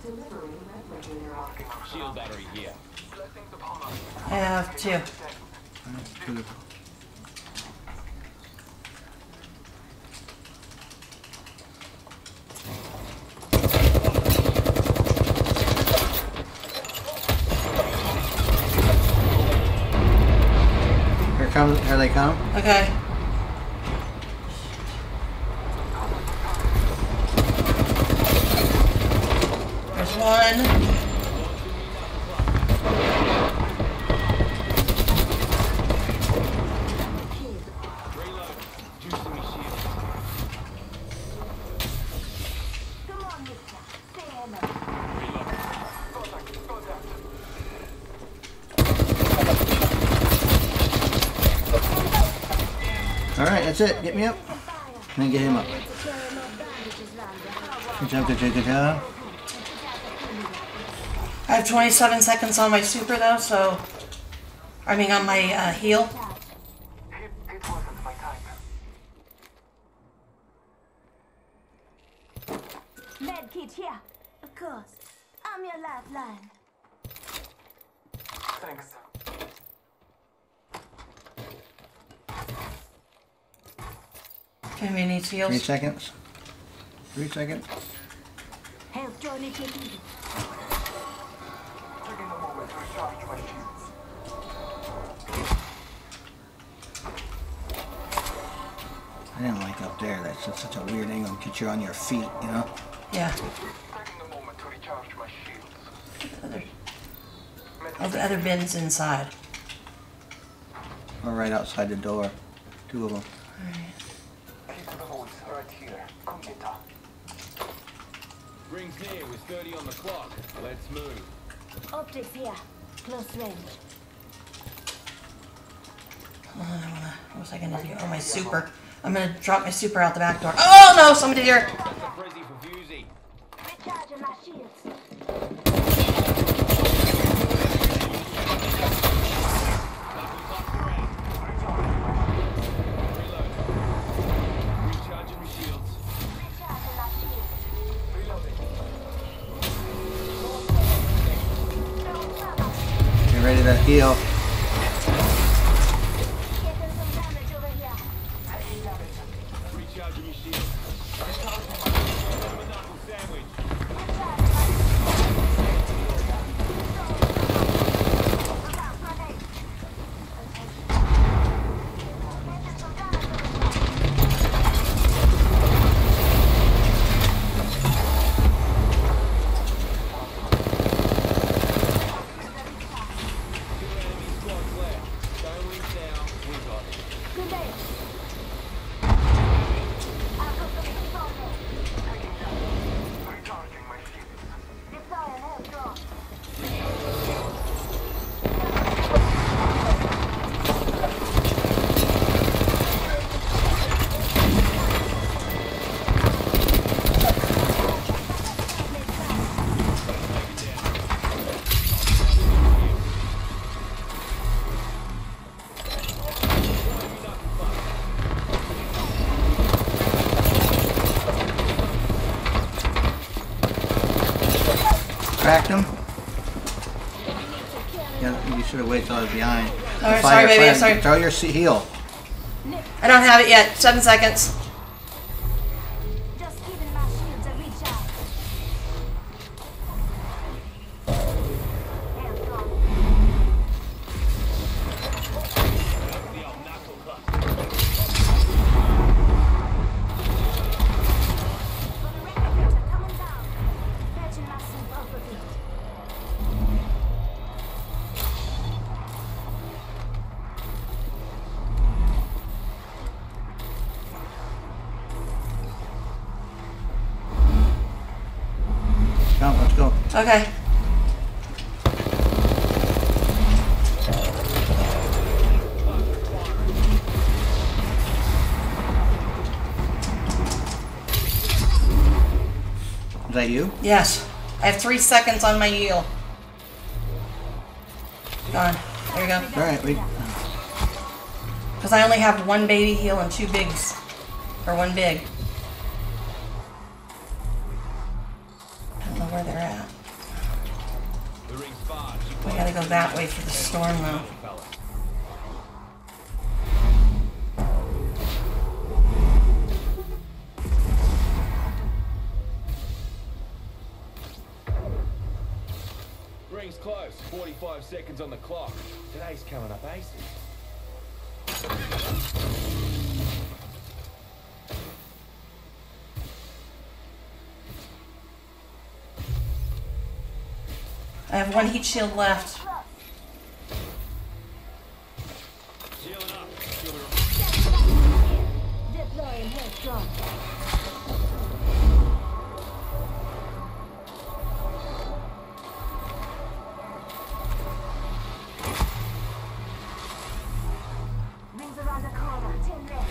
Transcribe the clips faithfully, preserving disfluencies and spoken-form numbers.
Shield battery here. I have two. Two. Here come, here they come. Okay. There's one. Alright, that's it. Get me up. And then get him up. Good job, good job, good job. I have twenty-seven seconds on my super though, so... I mean on my uh, heal. Med kit here. Of course. I'm your lifeline. Thanks. Okay, we need Three heals. seconds. Three seconds. Help join it. Taking a moment to recharge my shields. I didn't like up there. That's just such a weird angle. Get you on your feet, you know? Yeah. Taking a moment to recharge my shields. Other, oh, the other bin's inside. Or right outside the door. Two of them. Alright. Keep the voice right here. Come get up. Rings near with thirty on the clock. Let's move. Optics here. Close range. Hold on, I wanna, what was I gonna do? Oh, my super. I'm gonna drop my super out the back door. Oh no, somebody here! That's a Prezi for Fusey. Recharging my shields. Recharging the shields. Recharging my shields. Get ready to heal. Getting some damage over here. Recharging your shields. Knuckle sandwich. Two enemy squads left. Don't leave now. We got it. Good day. I've got some people here. Recharging my shields. Deploying health drone. Cracked him. Yeah, you should have waited till I was behind. Alright, Fire sorry, baby, friend. I'm sorry. Throw your se- heal. I don't have it yet. Seven seconds. Just giving my shields a recharge. Health drone. The old knuckle club. Gonna replicator coming down. Fetching my super off of it. Come, let's go. Okay. Is that you? Yes. I have three seconds on my heal. Gone. There you go. Alright, we. Because I only have one baby heal and two bigs. Or one big. I don't know where they're at. The ring's far. We gotta go that way for the storm though. Ring's close. forty-five seconds on the clock. Today's coming up aces. I have one heat shield left. Healing up. Deploying headstrong. Rings around the corner. Ten left.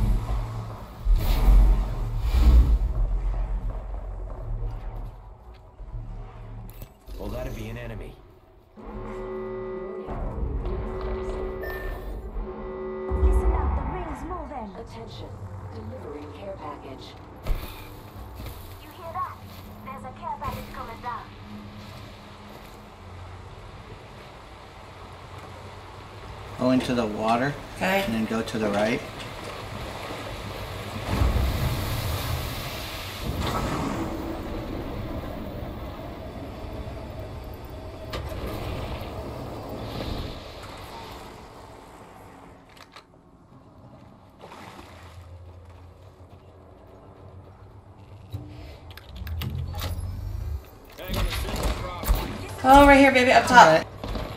Well, that'd be an enemy. Listen up. The ring's moving. Attention, delivering care package. You hear that? There's a care package coming down. Go into the water Okay. and then go to the right. Hang on a second, Rob. Oh, right here, baby, up top. Alright.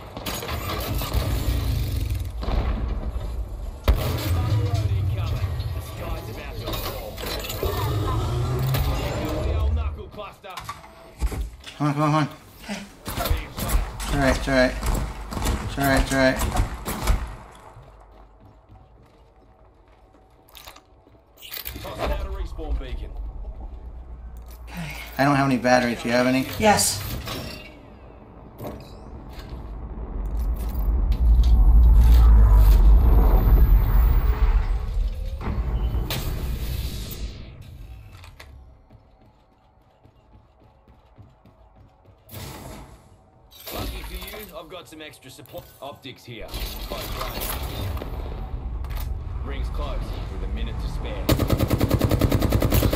Road incoming. The sky's about to fall. The old knuckle cluster. Come on, come on, come on. Okay. It's alright, it's alright. It's alright, it's alright. Tossing out a respawn beacon. Okay. I don't have any batteries. Do you have any? Yes. Lucky for you, I've got some extra support. Optics here. Close range. Rings close, with a minute to spare.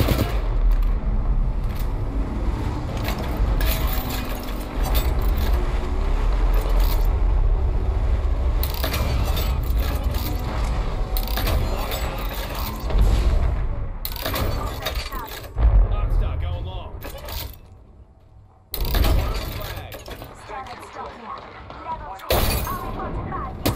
Arcstar, go along. Flag. Standard stock here. Level two. I'll report to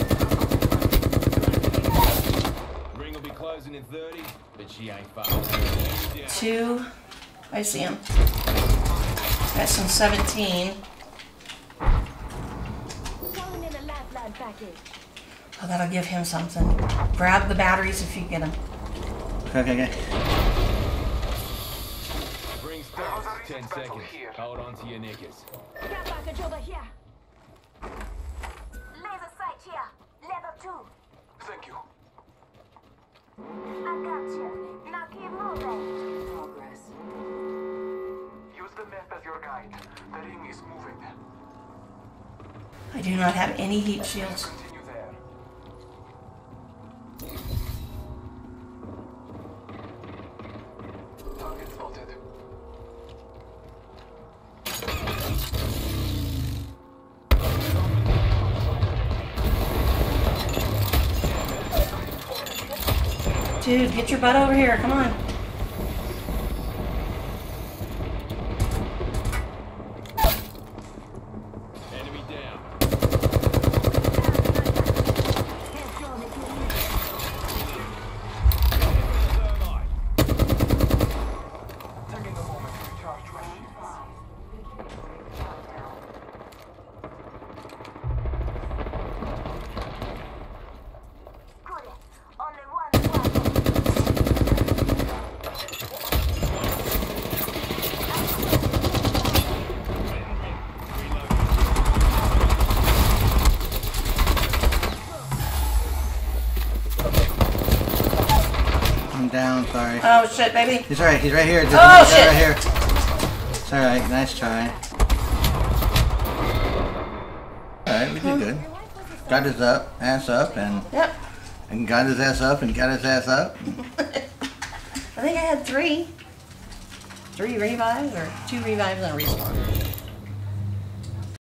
bad. Ring will be closing in thirty, but she ain't far. Yeah. Two. I see him. Got some seventeen. Calling in a lifeline package. Oh, that'll give him something. Grab the batteries if you get them. Okay, okay, okay. Ring starts. Ten seconds. Hold on to your knickers. Care package over here. Laser sight here. Level two. Thank you. I got you. Now keep moving. Progress. Use the map as your guide. The ring is moving. I do not have any heat shields. Continue there. Target spotted. Dude, get your butt over here. Come on. Enemy down. Headstrong if you need it. Thermite. Taking a moment to recharge my shields. Good. Only one squad. I'm down, sorry. Oh shit, baby. He's alright, he's right here. He's Oh, right shit. here. It's alright, nice try. alright. We did good. Got his up, ass up, and Yep. and got his ass up, and got his ass up. I think I had three. Three revives, or two revives and a respawn.